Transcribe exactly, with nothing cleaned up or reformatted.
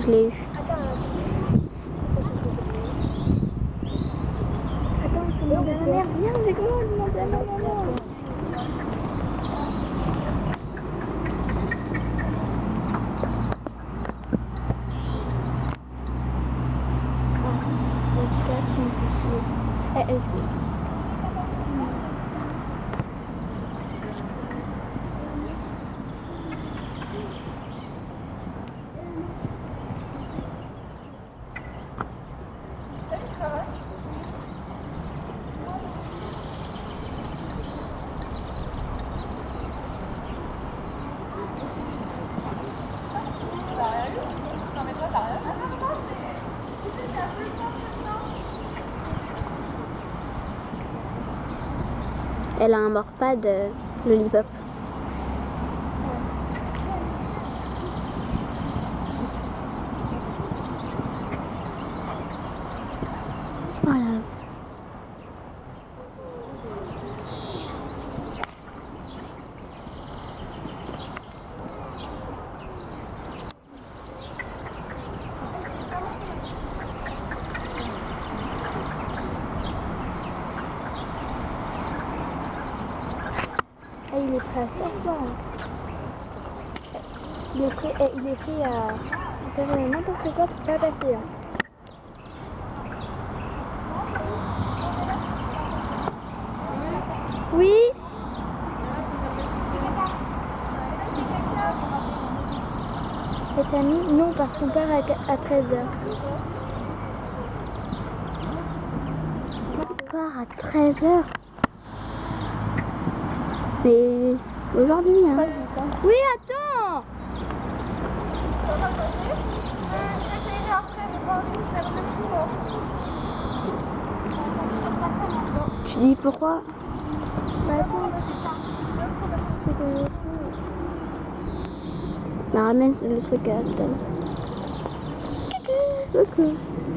je l'ai eu. Attends, il faut demander à ma mère. Viens, c'est comment demander à ma maman? Eh, est-ce que... Elle a un mort-pas de lollipop. Voilà. Ah, il est prêt à s'asseoir. Il est prêt, eh, il est prêt à faire n'importe quoi pour pas passer là. Oui. Et t'as mis? Non, parce qu'on part à, à treize heures. On part à treize heures. Mais aujourd'hui, hein. Oui, attends. Tu dis pourquoi? Bah attends. Bah ramène le truc à la table. Coucou. Coucou.